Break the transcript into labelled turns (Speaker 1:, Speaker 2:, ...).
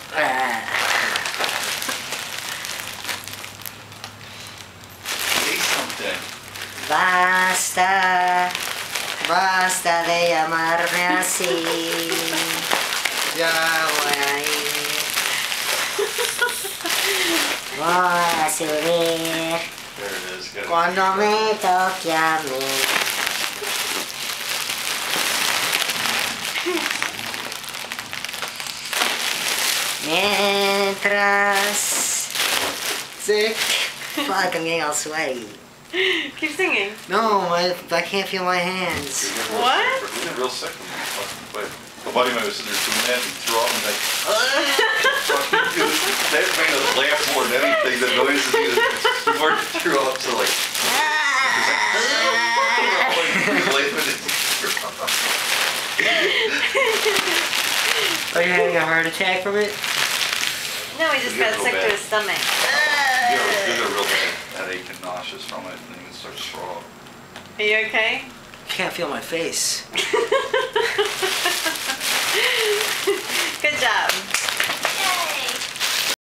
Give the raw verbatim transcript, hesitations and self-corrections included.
Speaker 1: Say something.
Speaker 2: Basta, basta de llamarme así. Ya voy a ir. Voy a subir.
Speaker 1: There it is. Got it.
Speaker 2: Cuando me toque a mí. Mientras. Sick. Fuck, I'm getting all sweaty.
Speaker 3: Keep singing.
Speaker 2: No, I, I can't feel my hands.
Speaker 1: You're getting real
Speaker 3: What?
Speaker 1: sick. You're getting real sick when you're fucking play. A buddy of mine was sitting there doing that and he threw up and like, fucking dude, that made us laugh more than anything. The noises he was more than threw up, so like, he's like,
Speaker 2: Are you having a heart attack from it?
Speaker 3: No, he just
Speaker 1: You get
Speaker 3: got
Speaker 1: real
Speaker 3: sick to
Speaker 1: bad.
Speaker 3: his stomach.
Speaker 1: you get a real bad headache and nauseous from it and then you start to throw up.
Speaker 3: Are you okay?
Speaker 2: I can't feel my face.